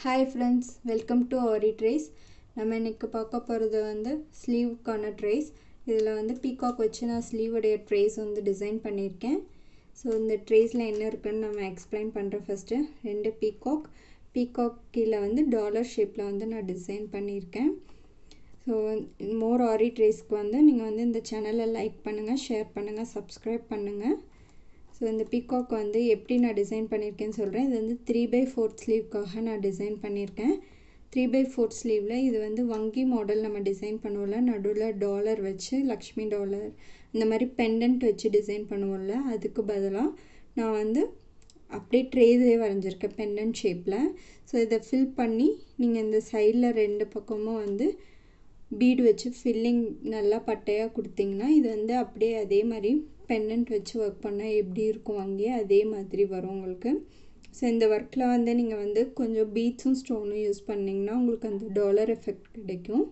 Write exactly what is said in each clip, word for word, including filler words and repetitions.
Hi friends, welcome to Aari trays. நம்ம இன்னைக்கு பார்க்க போறது வந்து ஸ்லீவுக்கான trays. இதுல வந்து peacock வச்சு நான் ஸ்லீவ் உடைய trays வந்து டிசைன் பண்ணிருக்கேன். சோ இந்த traysல என்ன இருக்குன்னு நான் எக்ஸ்பிளைன் பண்றேன் ஃபர்ஸ்ட். ரெண்டு peacock peacock கீழ வந்து டாலர் ஷேப்ல வந்து நான் டிசைன் பண்ணிருக்கேன். சோ more Aari traysக்கு வந்து நீங்க வந்து இந்த சேனலை லைக் பண்ணுங்க, ஷேர் பண்ணுங்க, subscribe பண்ணுங்க. So இந்த peacock வந்து எப்படி நான் டிசைன் பண்ணிருக்கேன்னு சொல்றேன். இது வந்து three by four ஸ்லீவ்காக நான் டிசைன் பண்ணிருக்கேன். three by four ஸ்லீவ்ல இது வந்து வங்கி மாடல் நம்ம டிசைன் பண்ணுவோம்ல, நடுவுல டாலர் வச்சு லக்ஷ்மி டாலர் இந்த மாதிரி பெண்டன்ட் வச்சு டிசைன் பண்ணுவோம்ல, அதுக்கு பதிலா நான் வந்து அப்படியே ட்ரேஸே வரைஞ்சிருக்கேன் பெண்டன்ட் ஷேப்ல. ஸோ இதை ஃபில் பண்ணி நீங்க இந்த சைடுல ரெண்டு பக்கமும் வந்து பீட் வச்சு ஃபில்லிங் நல்லா பட்டையா கொடுத்தீங்கன்னா இது வந்து அப்படியே அதே மாதிரி பெண்டன்ட் வச்சு வர்க் பண்ணா எப்படி இருக்கும் அங்கேயே அதே மாதிரி வரும் உங்களுக்கு. ஸோ இந்த ஒர்க்கில் வந்து நீங்கள் வந்து கொஞ்சம் பீட்ஸும் ஸ்டோனும் யூஸ் பண்ணிங்கன்னா உங்களுக்கு அந்த டாலர் எஃபெக்ட் கிடைக்கும்.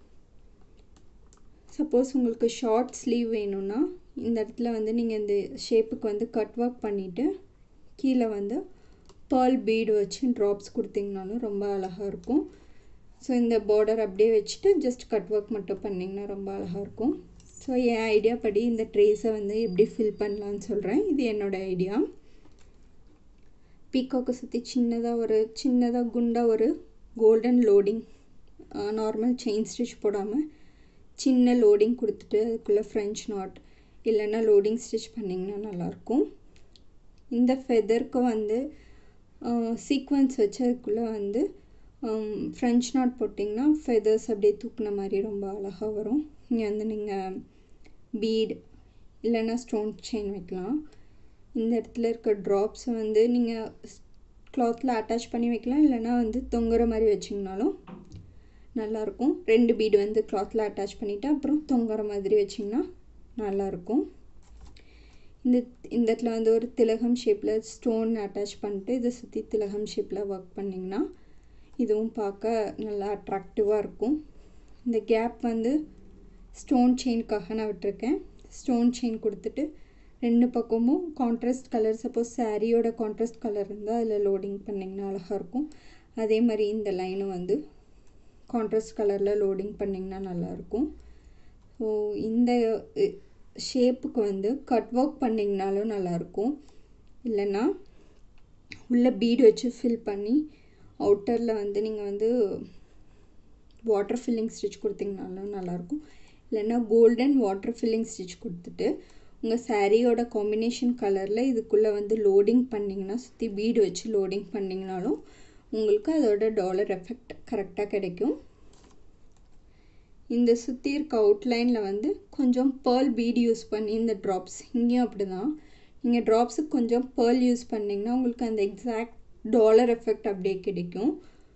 சப்போஸ் உங்களுக்கு ஷார்ட் ஸ்லீவ் வேணும்னா இந்த இடத்துல வந்து நீங்கள் இந்த ஷேப்புக்கு வந்து கட் ஒர்க் பண்ணிவிட்டு கீழே வந்து பேர்ல் பீடு வச்சு ட்ராப்ஸ் கொடுத்தீங்கனாலும் ரொம்ப அழகாக இருக்கும். ஸோ இந்த பார்டர் அப்படியே வச்சுட்டு ஜஸ்ட் கட் ஒர்க் மட்டும் பண்ணிங்கன்னா ரொம்ப அழகாக இருக்கும். ஸோ என் ஐடியா படி இந்த ட்ரேஸை வந்து எப்படி ஃபில் பண்ணலான்னு சொல்கிறேன். இது என்னோட ஐடியா. பீகாக்கை சுற்றி சின்னதாக ஒரு சின்னதாக குண்டாக ஒரு golden loading normal chain stitch போடாமல் சின்ன லோடிங் கொடுத்துட்டு அதுக்குள்ளே ஃப்ரெஞ்ச் நாட் இல்லைன்னா லோடிங் ஸ்டிச் பண்ணிங்கன்னா நல்லாயிருக்கும். இந்த ஃபெதருக்கு வந்து சீக்வன்ஸ் வச்சு அதுக்குள்ளே வந்து ஃப்ரெஞ்ச் நாட் போட்டிங்கன்னா ஃபெதர்ஸ் அப்படியே தூக்குன மாதிரி ரொம்ப அழகாக வரும். இங்கே வந்து நீங்கள் பீட் இல்லைன்னா ஸ்டோன் செயின் வைக்கலாம். இந்த இடத்துல இருக்க ட்ராப்ஸை வந்து நீங்கள் கிளாத்தில் அட்டாச் பண்ணி வைக்கலாம், இல்லைன்னா வந்து தொங்குற மாதிரி வச்சிங்கனாலும் நல்லாயிருக்கும். ரெண்டு பீடு வந்து கிளாத்தில் அட்டாச் பண்ணிவிட்டு அப்புறம் தொங்குற மாதிரி வச்சிங்கன்னா நல்லாயிருக்கும். இந்த இந்த இடத்துல வந்து ஒரு திலகம் ஷேப்பில் ஸ்டோன் அட்டாச் பண்ணிட்டு இதை சுற்றி திலகம் ஷேப்பில் ஒர்க் பண்ணிங்கன்னா இதுவும் பார்க்க நல்லா அட்ராக்டிவாக இருக்கும். இந்த கேப் வந்து ஸ்டோன் செயின்காக நான் விட்டுருக்கேன். ஸ்டோன் செயின் கொடுத்துட்டு ரெண்டு பக்கமும் கான்ட்ராஸ்ட் கலர், சப்போஸ் சாரியோட கான்ட்ராஸ்ட் கலர் இருந்தால் அதில் லோடிங் பண்ணிங்கன்னா அழகாக இருக்கும். அதே மாதிரி இந்த லைனும் வந்து கான்ட்ராஸ்ட் கலரில் லோடிங் பண்ணிங்கன்னா நல்லாயிருக்கும். ஸோ இந்த ஷேப்புக்கு வந்து கட் ஒர்க் பண்ணிங்கனாலும் நல்லாயிருக்கும், இல்லைன்னா உள்ள பீடு வச்சு ஃபில் பண்ணி அவுட்டரில் வந்து நீங்கள் வந்து வாட்டர் ஃபில்லிங் ஸ்டிச் கொடுத்தீங்கனாலும் நல்லாயிருக்கும். இல்லைன்னா கோல்டன் வாட்டர் ஃபில்லிங் ஸ்டிச் கொடுத்துட்டு உங்கள் சாரியோட காம்பினேஷன் கலரில் இதுக்குள்ளே வந்து லோடிங் பண்ணிங்கன்னா சுற்றி பீடு வச்சு லோடிங் பண்ணிங்கனாலும் உங்களுக்கு அதோட டாலர் எஃபெக்ட் கரெக்டாக கிடைக்கும். இந்த சுற்றி இருக்க அவுட்லைனில் வந்து கொஞ்சம் பேர்ல் பீடு யூஸ் பண்ணி இந்த ட்ராப்ஸ் இங்கேயும் அப்படி தான் நீங்கள் ட்ராப்ஸுக்கு கொஞ்சம் பேர்ல் யூஸ் பண்ணிங்கன்னா உங்களுக்கு அந்த எக்ஸாக்ட் டாலர் எஃபெக்ட் அப்படியே கிடைக்கும்.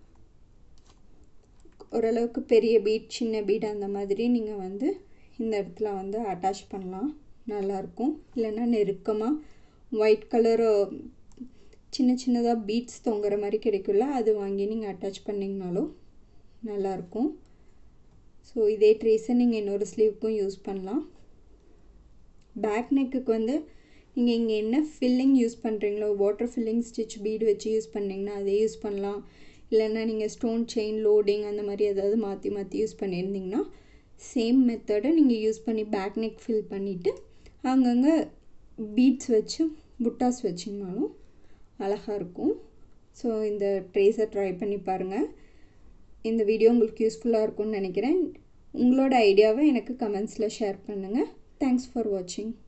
ஓரளவுக்கு பெரிய பீட் சின்ன பீட் அந்த மாதிரி நீங்கள் வந்து இந்த இடத்துல வந்து அட்டாச் பண்ணலாம், நல்லாயிருக்கும். இல்லைன்னா நெருக்கமாக ஒயிட் கலர் சின்ன சின்னதாக பீட்ஸ் தொங்குற மாதிரி கிடைக்கும்ல, அது வாங்கி நீங்கள் அட்டாச் பண்ணிங்கனாலும் நல்லாயிருக்கும். ஸோ இதே ட்ரேஸை நீங்கள் இன்னொரு ஸ்லீவுக்கும் யூஸ் பண்ணலாம். பேக் நெக்குக்கு வந்து நீங்கள் இங்கே என்ன ஃபில்லிங் யூஸ் பண்ணுறீங்களோ வாட்டர் ஃபில்லிங் ஸ்டிச் பீடு வச்சு யூஸ் பண்ணிங்கன்னா அதே யூஸ் பண்ணலாம். இல்லைன்னா நீங்கள் ஸ்டோன் செயின் லோடிங் அந்த மாதிரி ஏதாவது மாற்றி மாற்றி யூஸ் பண்ணியிருந்தீங்கன்னா சேம் மெத்தடை நீங்கள் யூஸ் பண்ணி பேக் நெக் ஃபில் பண்ணிவிட்டு அங்கங்கே பீட்ஸ் வச்சு புட்டாஸ் வச்சிங்கனாலும் அழகாக இருக்கும். ஸோ இந்த ட்ரேஸை ட்ரை பண்ணி பாருங்கள். இந்த வீடியோ உங்களுக்கு யூஸ்ஃபுல்லாக இருக்கும்னு நினைக்கிறேன். உங்களோட ஐடியாவை எனக்கு கமெண்ட்ஸில் ஷேர் பண்ணுங்கள். தேங்க்ஸ் ஃபார் வாட்சிங்.